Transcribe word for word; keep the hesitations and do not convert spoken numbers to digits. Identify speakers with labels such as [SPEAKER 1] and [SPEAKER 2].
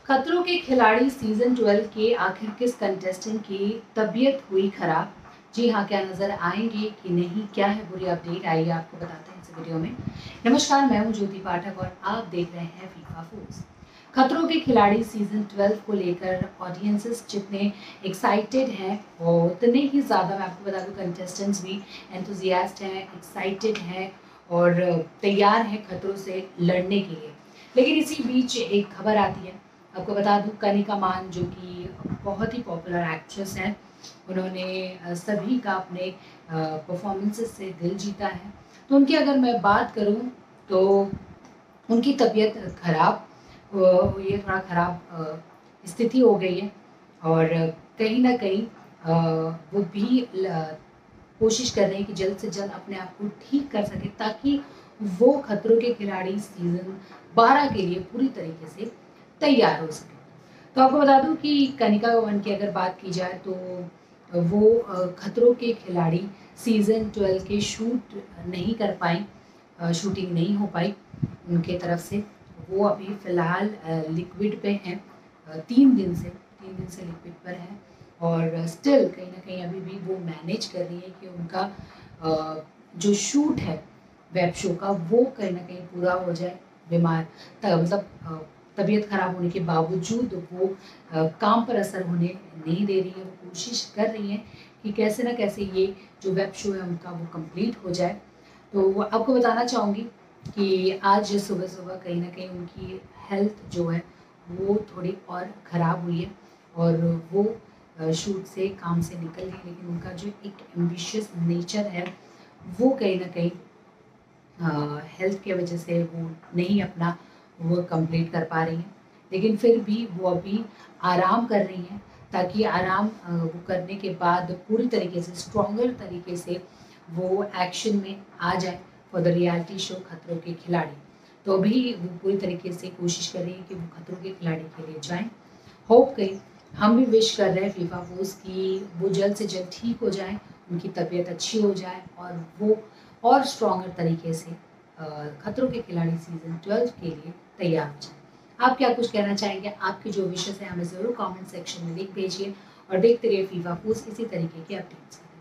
[SPEAKER 1] खतरों के खिलाड़ी सीजन ट्वेल्व के आखिर किस कंटेस्टेंट की तबीयत हुई खराब? जी हाँ, क्या नजर आएंगे कि नहीं, क्या है पूरी अपडेट, आइए आपको बताते हैं इस वीडियो में। नमस्कार, मैं हूँ ज्योति पाठक और आप देख रहे हैं फीफा फूड्स। खतरों के खिलाड़ी सीजन ट्वेल्व को लेकर ऑडियंसेस जितने एक्साइटेड हैं और उतने ही ज़्यादा, मैं आपको बता दूँ, कंटेस्टेंट्स भी एंथुजियास्ट हैं, एक्साइटेड हैं और तैयार हैं खतरों से लड़ने के लिए। लेकिन इसी बीच एक खबर आती है। आपको बता दूं, कनिका मान जो कि बहुत ही पॉपुलर एक्ट्रेस हैं, उन्होंने सभी का अपने परफॉर्मेंसेस से दिल जीता है। तो उनकी अगर मैं बात करूं तो उनकी तबीयत खराब, ये थोड़ा ख़राब स्थिति हो गई है और कहीं ना कहीं वो भी कोशिश कर रहे हैं कि जल्द से जल्द अपने आप को ठीक कर सके, ताकि वो खतरों के खिलाड़ी सीजन बारह के लिए पूरी तरीके से तैयार हो सके। तो आपको बता दूं कि कनिका वन की अगर बात की जाए तो वो खतरों के खिलाड़ी सीज़न ट्वेल्व के शूट नहीं कर पाई, शूटिंग नहीं हो पाई उनके तरफ से। वो अभी फ़िलहाल लिक्विड पे हैं, तीन दिन से तीन दिन से लिक्विड पर हैं और स्टिल कहीं ना कहीं अभी भी वो मैनेज कर रही है कि उनका जो शूट है वेब शो का वो कहीं ना कहीं पूरा हो जाए। बीमार मतलब तबीयत खराब होने के बावजूद वो आ, काम पर असर होने नहीं दे रही है। वो कोशिश कर रही हैं कि कैसे ना कैसे ये जो वेब शो है उनका वो कंप्लीट हो जाए। तो आपको बताना चाहूँगी कि आज सुबह सुबह कहीं ना कहीं उनकी हेल्थ जो है वो थोड़ी और ख़राब हुई है और वो शूट से, काम से निकल गई, लेकिन उनका जो एक एम्बिशियस नेचर है वो कहीं ना कहीं हेल्थ के वजह से वो नहीं अपना वो कंप्लीट कर पा रही हैं। लेकिन फिर भी वो अभी आराम कर रही हैं, ताकि आराम वो करने के बाद पूरी तरीके से स्ट्रॉन्गर तरीके से वो एक्शन में आ जाए फॉर द रियलिटी शो खतरों के खिलाड़ी। तो अभी वो पूरी तरीके से कोशिश कर रही हैं कि वो खतरों के खिलाड़ी के लिए जाएं। होप कहीं हम भी विश कर रहे हैं फीफा फूड्स की वो जल्द से जल्द ठीक हो जाएं, उनकी तबीयत अच्छी हो जाए और वो और स्ट्रॉन्गर तरीके से खतरों के खिलाड़ी सीजन ट्वेल्व के लिए तैयार हो जाए। आप क्या कुछ कहना चाहेंगे? आपके जो विशेष है हमें ज़रूर कमेंट सेक्शन में लिख भेजिए और देखते रहिए फीफा फूड्स इसी तरीके के अपडेट्स।